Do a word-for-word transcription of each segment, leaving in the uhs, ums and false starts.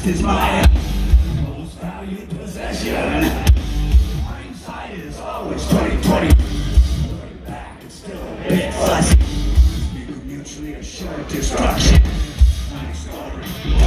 is my most valued possession. Hindsight is always twenty twenty. Looking back, it's still a bit fuzzy. We could mutually assured destruction. My story.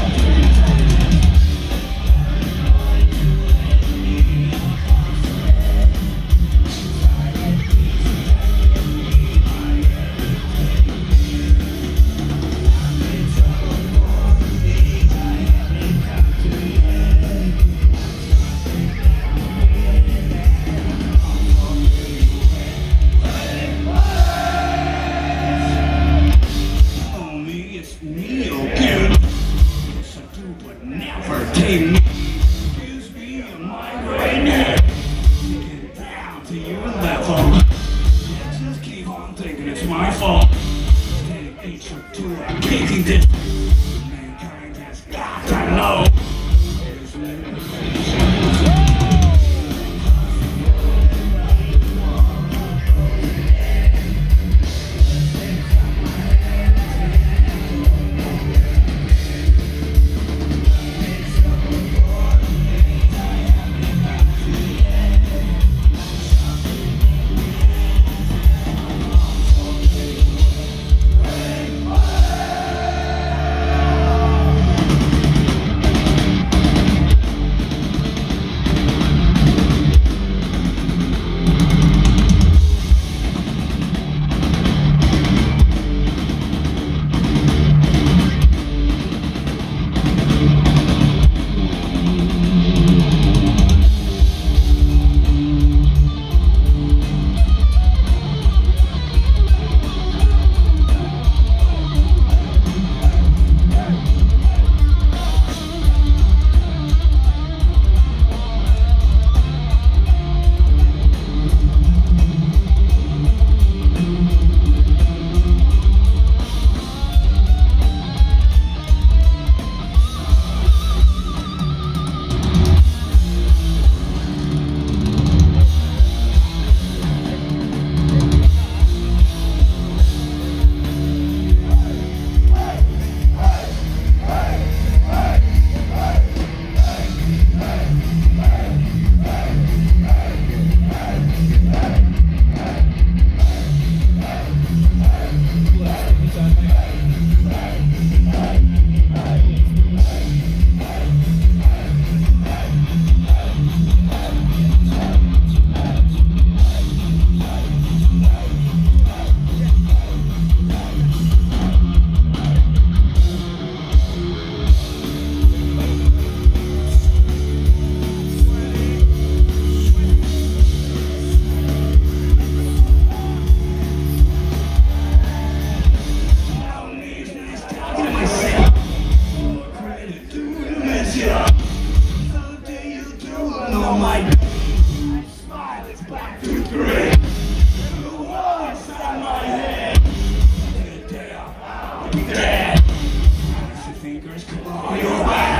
Excuse me, a migraine. Get down to your level. Just keep on thinking it's my fault. Stay ancient to a kicking this. Mankind has got to know. My smile is back to three. The wall inside my head. The day I'm out, dead. As the fingers claw your back.